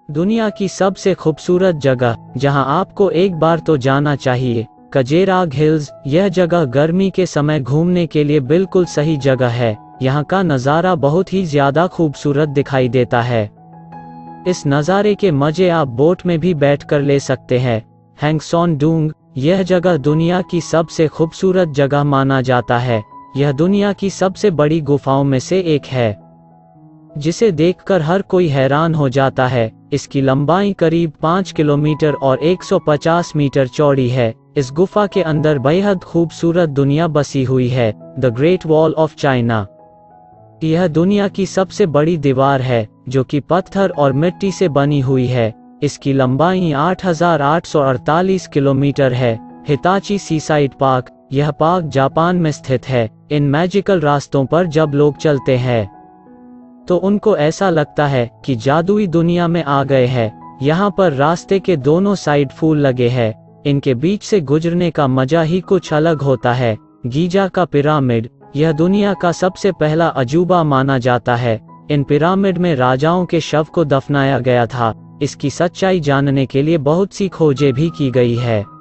दुनिया की सबसे खूबसूरत जगह जहां आपको एक बार तो जाना चाहिए, कजेराग हिल्स। यह जगह गर्मी के समय घूमने के लिए बिल्कुल सही जगह है। यहाँ का नज़ारा बहुत ही ज़्यादा खूबसूरत दिखाई देता है। इस नज़ारे के मज़े आप बोट में भी बैठकर ले सकते हैं। हैंगसॉन-डूंग, यह जगह दुनिया की सबसे खूबसूरत जगह माना जाता है। यह दुनिया की सबसे बड़ी गुफाओं में से एक है, जिसे देखकर हर कोई हैरान हो जाता है। इसकी लंबाई करीब 5 किलोमीटर और 150 मीटर चौड़ी है। इस गुफा के अंदर बेहद खूबसूरत दुनिया बसी हुई है, the great wall of China. यह दुनिया की सबसे बड़ी दीवार है, जो कि पत्थर और मिट्टी से बनी हुई है। इसकी लंबाई 8,848 किलोमीटर है। हिताची सीसाइड पार्क, यह पार्क जापान में स्थित है। इन मैजिकल रास्तों पर जब लोग चलते हैं तो उनको ऐसा लगता है कि जादुई दुनिया में आ गए हैं। यहाँ पर रास्ते के दोनों साइड फूल लगे हैं। इनके बीच से गुजरने का मजा ही कुछ अलग होता है। गीजा का पिरामिड, यह दुनिया का सबसे पहला अजूबा माना जाता है। इन पिरामिड में राजाओं के शव को दफनाया गया था। इसकी सच्चाई जानने के लिए बहुत सी खोजें भी की गई है।